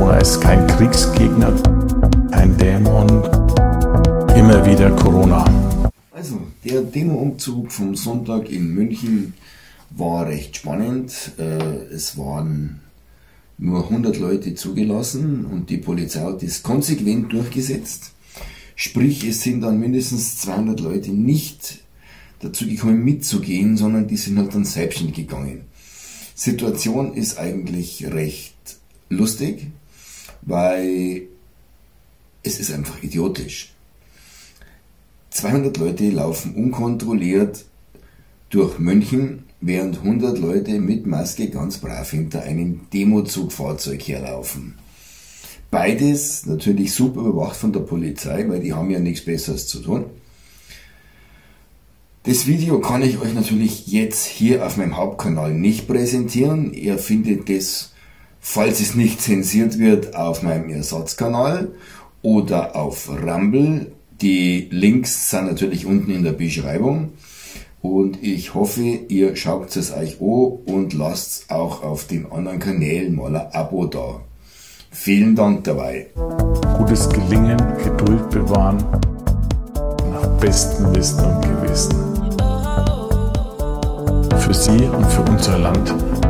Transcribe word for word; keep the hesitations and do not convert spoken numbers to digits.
Corona ist kein Kriegsgegner, kein Dämon, immer wieder Corona. Also, der Demo-Umzug vom Sonntag in München war recht spannend. Es waren nur hundert Leute zugelassen und die Polizei hat das konsequent durchgesetzt. Sprich, es sind dann mindestens zweihundert Leute nicht dazu gekommen mitzugehen, sondern die sind halt dann selbstständig gegangen. Situation ist eigentlich recht lustig, weil es ist einfach idiotisch. zweihundert Leute laufen unkontrolliert durch München, während hundert Leute mit Maske ganz brav hinter einem Demozugfahrzeug herlaufen. Beides natürlich super überwacht von der Polizei, weil die haben ja nichts Besseres zu tun. Das Video kann ich euch natürlich jetzt hier auf meinem Hauptkanal nicht präsentieren. Ihr findet es, falls es nicht zensiert wird, auf meinem Ersatzkanal oder auf Rumble. Die Links sind natürlich unten in der Beschreibung. Und ich hoffe, ihr schaut es euch an und lasst auch auf den anderen Kanälen mal ein Abo da. Vielen Dank dabei. Gutes Gelingen, Geduld bewahren, nach bestem Wissen und Gewissen. Für Sie und für unser Land